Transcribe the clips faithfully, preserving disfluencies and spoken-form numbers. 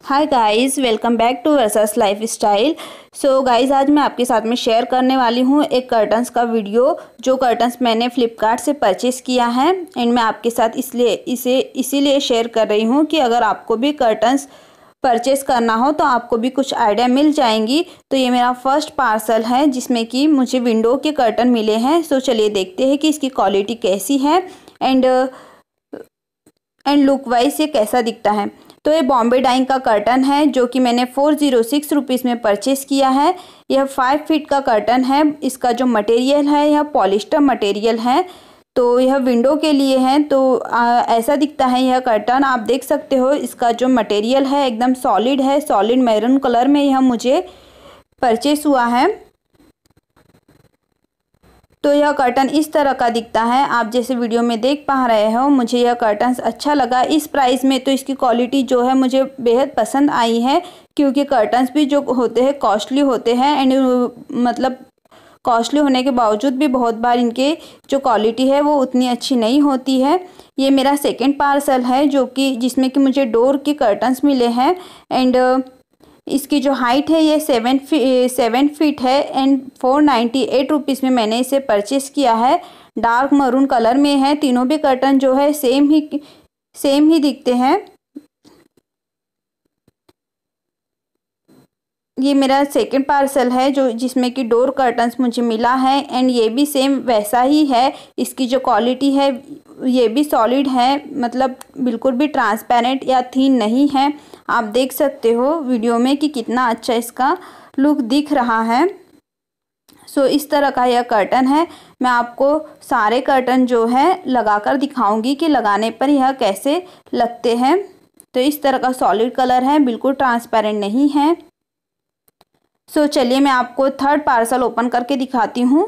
Hi guys, welcome back to Versa's life style. So guys, आज मैं आपके साथ में शेयर करने वाली हूँ एक कर्टन्स का वीडियो, जो कर्टन्स मैंने फ्लिपकार्ट से परचेज़ किया है। एंड मैं आपके साथ इसलिए इसे इसीलिए शेयर कर रही हूँ कि अगर आपको भी कर्टन्स परचेज़ करना हो तो आपको भी कुछ आइडिया मिल जाएंगी। तो ये मेरा फर्स्ट पार्सल है जिसमें कि मुझे विंडो के कर्टन मिले हैं। सो चलिए देखते हैं कि इसकी क्वालिटी कैसी है एंड एंड लुक वाइज ये कैसा दिखता है। तो ये बॉम्बे डाइंग का कर्टन है जो कि मैंने फोर ज़ीरो सिक्स रुपीज़ में परचेज़ किया है। यह फाइव फीट का कर्टन है। इसका जो मटेरियल है यह पॉलिस्टर मटेरियल है। तो यह विंडो के लिए है। तो आ, ऐसा दिखता है यह कर्टन। आप देख सकते हो इसका जो मटेरियल है एकदम सॉलिड है। सॉलिड मैरून कलर में यह मुझे परचेस हुआ है। तो यह कर्टन इस तरह का दिखता है। आप जैसे वीडियो में देख पा रहे हो, मुझे यह कर्टन्स अच्छा लगा इस प्राइस में। तो इसकी क्वालिटी जो है मुझे बेहद पसंद आई है, क्योंकि कर्टन्स भी जो होते हैं कॉस्टली होते हैं एंड मतलब कॉस्टली होने के बावजूद भी बहुत बार इनके जो क्वालिटी है वो उतनी अच्छी नहीं होती है। ये मेरा सेकेंड पार्सल है जो कि जिसमें कि मुझे डोर के कर्टन्स मिले हैं। एंड इसकी जो हाइट है ये सेवन फी सेवन फीट है and four ninety eight rupees में मैंने इसे परचेस किया है। डार्क मरून कलर में है। तीनों भी कर्टन जो है सेम ही सेम ही दिखते हैं। ये मेरा सेकंड पार्सल है जो जिसमें कि डोर कर्टन्स मुझे मिला है एंड ये भी सेम वैसा ही है। इसकी जो क्वालिटी है ये भी सॉलिड है, मतलब बिल्कुल भी ट्रांसपेरेंट या थीन नहीं है। आप देख सकते हो वीडियो में कि कितना अच्छा इसका लुक दिख रहा है। सो इस तरह का यह कर्टन है। मैं आपको सारे कर्टन जो है लगाकर दिखाऊंगी कि लगाने पर यह कैसे लगते हैं। तो इस तरह का सॉलिड कलर है, बिल्कुल ट्रांसपेरेंट नहीं है। सो so, चलिए मैं आपको थर्ड पार्सल ओपन करके दिखाती हूँ।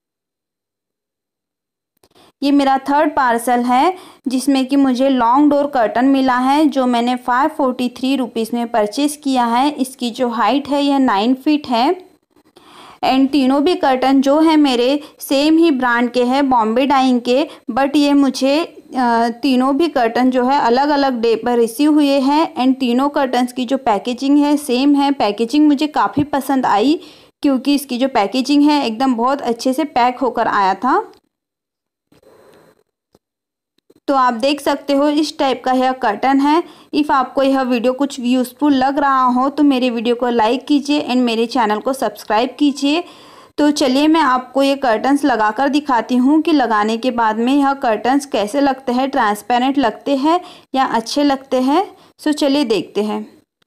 ये मेरा थर्ड पार्सल है जिसमें कि मुझे लॉन्ग डोर कर्टन मिला है जो मैंने फाइव फोर्टी थ्री रुपीज़ में परचेज़ किया है। इसकी जो हाइट है यह नाइन फीट है एंड तीनों भी कर्टन जो है मेरे सेम ही ब्रांड के हैं, बॉम्बे डाइंग के। बट ये मुझे तीनों भी कर्टन जो है अलग अलग डे पर रिसीव हुए हैं एंड तीनों कर्टन्स की जो पैकेजिंग है सेम है। पैकेजिंग मुझे काफ़ी पसंद आई क्योंकि इसकी जो पैकेजिंग है एकदम बहुत अच्छे से पैक होकर आया था। तो आप देख सकते हो इस टाइप का यह कर्टन है। इफ़ आपको यह वीडियो कुछ यूज़फुल लग रहा हो तो मेरे वीडियो को लाइक कीजिए एंड मेरे चैनल को सब्सक्राइब कीजिए। तो चलिए मैं आपको ये कर्टन्स लगाकर दिखाती हूँ कि लगाने के बाद में यह कर्टन्स कैसे लगते हैं, ट्रांसपेरेंट लगते हैं या अच्छे लगते हैं। सो चलिए देखते हैं।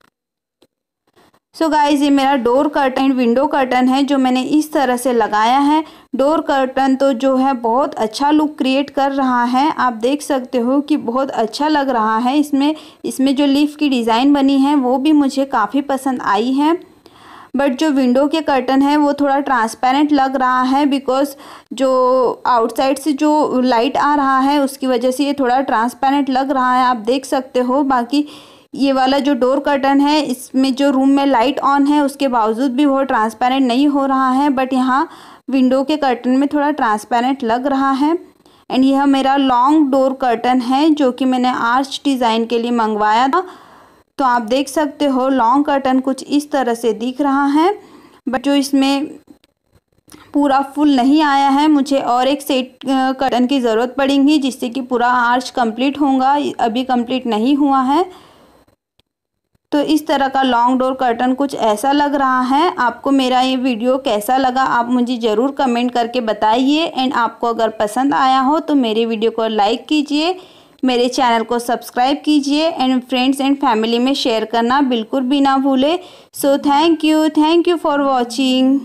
सो गाइस, ये मेरा डोर कर्टन विंडो कर्टन है जो मैंने इस तरह से लगाया है। डोर कर्टन तो जो है बहुत अच्छा लुक क्रिएट कर रहा है। आप देख सकते हो कि बहुत अच्छा लग रहा है। इसमें इसमें जो लीफ की डिज़ाइन बनी है वो भी मुझे काफ़ी पसंद आई है। बट जो विंडो के कर्टन है वो थोड़ा ट्रांसपेरेंट लग रहा है, बिकॉज जो आउटसाइड से जो लाइट आ रहा है उसकी वजह से ये थोड़ा ट्रांसपेरेंट लग रहा है। आप देख सकते हो। बाकी ये वाला जो डोर कर्टन है इसमें जो रूम में लाइट ऑन है उसके बावजूद भी वो ट्रांसपेरेंट नहीं हो रहा है। बट यहाँ विंडो के कर्टन में थोड़ा ट्रांसपेरेंट लग रहा है। एंड यह मेरा लॉन्ग डोर कर्टन है जो कि मैंने आर्च डिज़ाइन के लिए मंगवाया था। तो आप देख सकते हो लॉन्ग कर्टन कुछ इस तरह से दिख रहा है। बट जो इसमें पूरा फुल नहीं आया है, मुझे और एक सेट कर्टन की ज़रूरत पड़ेगी जिससे कि पूरा आर्च कंप्लीट होगा। अभी कंप्लीट नहीं हुआ है। तो इस तरह का लॉन्ग डोर कर्टन कुछ ऐसा लग रहा है। आपको मेरा ये वीडियो कैसा लगा आप मुझे ज़रूर कमेंट करके बताइए। एंड आपको अगर पसंद आया हो तो मेरे वीडियो को लाइक कीजिए, मेरे चैनल को सब्सक्राइब कीजिए एंड फ्रेंड्स एंड फैमिली में शेयर करना बिल्कुल भी ना भूले। So thank you thank you for watching.